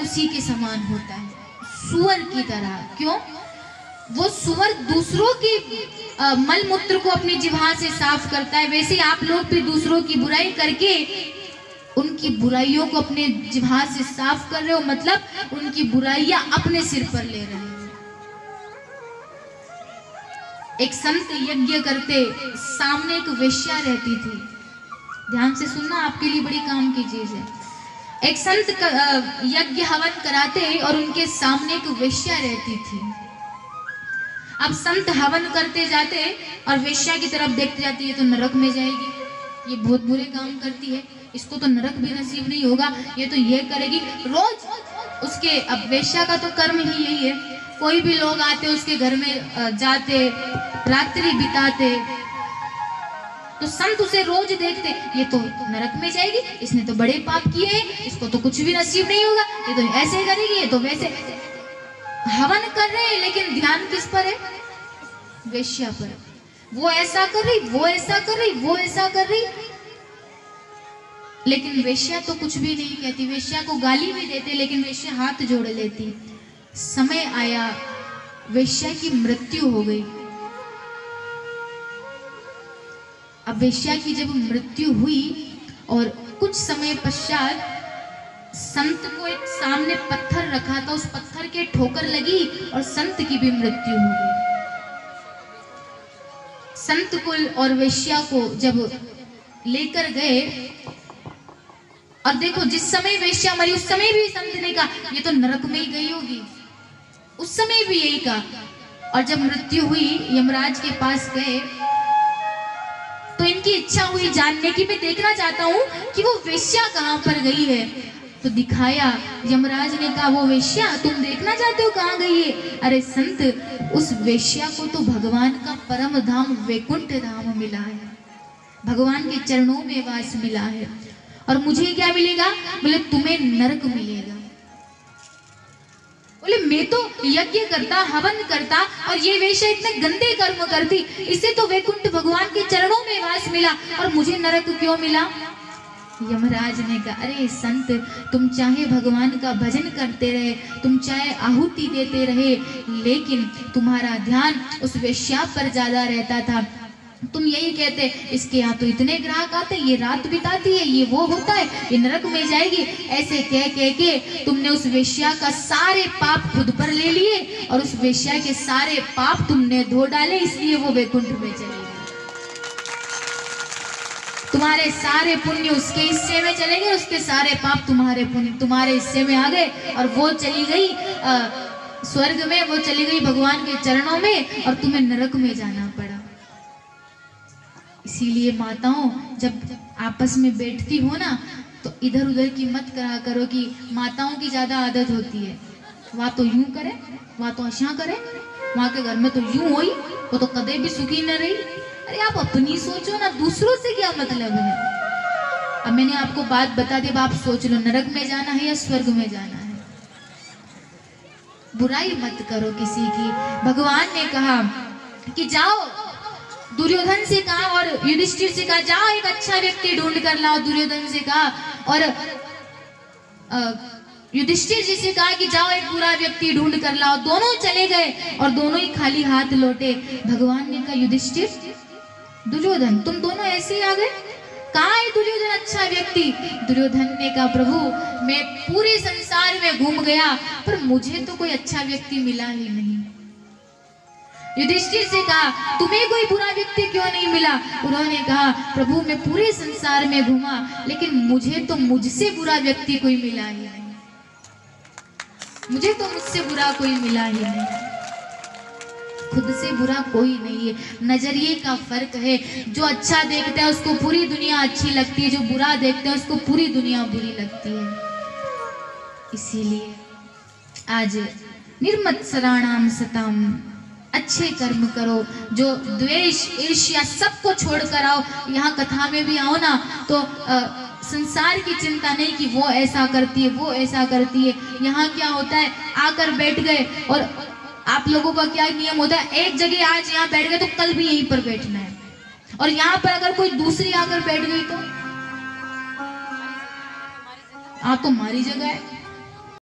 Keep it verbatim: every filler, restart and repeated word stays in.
उसी के समान होता है, सुअर की तरह। क्यों? वो सुअर दूसरों की मल मूत्र को अपनी जिह्वा से साफ करता है, वैसे ही आप लोग भी दूसरों की बुराई करके उनकी बुराइयों को अपने जिह्वा से साफ कर रहे हो, मतलब उनकी बुराइयां अपने सिर पर ले रहे हो। एक संत यज्ञ करते, सामने एक वेश्या रहती थी। ध्यान से सुनना, आपके लिए बड़ी काम की चीज है। एक संत यज्ञ हवन कराते और उनके सामने एक वेश्या रहती थी। अब संत हवन करते जाते और वेश्या की तरफ देखते जाते, ये तो नरक में जाएगी, ये बहुत बुरे काम करती है, इसको तो नरक भी नसीब नहीं होगा, ये तो ये करेगी रोज उसके। अब वेश्या का तो कर्म ही यही है, कोई भी लोग आते उसके घर में जाते, रात्रि बिताते, तो संत उसे रोज देखते, ये तो नरक में जाएगी, इसने तो बड़े पाप किए हैं, इसको तो कुछ भी नसीब नहीं होगा, ये तो ऐसे करेगी, ये तो वैसे। हवन कर रहे हैं लेकिन ध्यान किस पर है? वेश्या पर। वो ऐसा कर रही, वो ऐसा कर रही, वो ऐसा कर रही, लेकिन वेश्या तो कुछ भी नहीं कहती। वेश्या को गाली भी देते लेकिन वेश्या हाथ जोड़ लेती। समय आया, वेश्या की मृत्यु हो गई। अब वेश्या की जब मृत्यु हुई और कुछ समय पश्चात संत को एक सामने पत्थर रखा था, उस पत्थर के ठोकर लगी और संत की भी मृत्यु हो गई। संत कुल और वेश्या को जब लेकर गए, और देखो जिस समय वेश्या मरी उस समय भी संत ने कहा ये तो नरक में ही गई होगी, उस समय भी यही कहा। और जब मृत्यु हुई, यमराज के पास गए तो इनकी इच्छा हुई जानने की, मैं देखना चाहता हूं कि वो वेश्या कहां पर गई है। तो दिखाया, यमराज ने कहा वो वेश्या तुम देखना चाहते हो कहां गई है? अरे संत, उस वेश्या को तो भगवान का परम धाम वैकुंठ धाम मिला है, भगवान के चरणों में वास मिला है, और मुझे क्या मिलेगा? बोले तुम्हें नरक मिलेगा। बोले मैं तो यज्ञ करता, हवन करता, और ये वेश्या इतने गंदे कर्म करती, इसे तो वैकुंठ भगवान के चरणों में वास मिला, और मुझे नरक क्यों मिला? यमराज ने कहा अरे संत, तुम चाहे भगवान का भजन करते रहे, तुम चाहे आहुति देते रहे, लेकिन तुम्हारा ध्यान उस वेश्या पर ज्यादा रहता था। तुम यही कहते इसके यहाँ तो इतने ग्राहक आते, ये रात बिताती है, ये वो होता है, ये नरक में जाएगी, ऐसे कह कह के तुमने उस वेश्या का सारे पाप खुद पर ले लिए, और उस वेश्या के सारे पाप तुमने धो डाले, इसलिए वो वैकुंठ में चली गई। तुम्हारे सारे पुण्य उसके हिस्से में चले गए, उसके सारे पाप तुम्हारे पुण्य तुम्हारे हिस्से में आ गए, और वो चली गई आ, स्वर्ग में, वो चली गई भगवान के चरणों में, और तुम्हें नरक में जाना पड़ा। इसीलिए माताओं, जब आपस में बैठती हो ना, तो इधर उधर की मत करा करो कि माताओं की ज्यादा आदत होती है, वहां तो यूं करे, वहां तो अशा करे, वहां के घर में तो यूं हुई, वो तो कदे भी सुखी न रही। अरे आप अपनी सोचो ना, दूसरों से क्या मतलब है? अब मैंने आपको बात बता दी, अब आप सोच लो नरक में जाना है या स्वर्ग में जाना है। बुराई मत करो किसी की। भगवान ने कहा कि जाओ, दुर्योधन से कहा और युधिष्ठिर से कहा जाओ एक अच्छा व्यक्ति ढूंढ कर लाओ। दुर्योधन से कहा और युधिष्ठिर जी से कहा कि जाओ एक बुरा व्यक्ति ढूंढ कर लाओ। दोनों चले गए और दोनों ही खाली हाथ लौटे। भगवान ने कहा युधिष्ठिर, दुर्योधन, तुम दोनों ऐसे ही आ गए, कहाँ है दुर्योधन अच्छा व्यक्ति? दुर्योधन ने कहा प्रभु, मैं पूरे संसार में घूम गया पर मुझे तो कोई अच्छा व्यक्ति मिला ही नहीं। युधिष्ठिर से कहा तुम्हें कोई बुरा व्यक्ति क्यों नहीं मिला? उन्होंने कहा प्रभु, मैं पूरे संसार में घूमा लेकिन मुझे तो मुझसे बुरा व्यक्ति कोई मिला ही नहीं, मुझे तो मुझसे बुरा कोई मिला ही नहीं। खुद से बुरा कोई नहीं है, नजरिए का फर्क है। जो अच्छा देखता है उसको पूरी दुनिया अच्छी लगती है, जो बुरा देखता है उसको पूरी दुनिया बुरी लगती है। इसीलिए आज निर्मत्सराणाम सताम, अच्छे कर्म करो, जो द्वेष ईर्ष्या सबको छोड़कर आओ। यहाँ कथा में भी आओ ना तो आ, संसार की चिंता नहीं कि वो ऐसा करती है वो ऐसा करती है। यहाँ क्या होता है, आकर बैठ गए और आप लोगों का क्या नियम होता है, एक जगह आज यहाँ बैठ गए तो कल भी यहीं पर बैठना है, और यहाँ पर अगर कोई दूसरी आकर बैठ गई तो आ तो हमारी जगह है।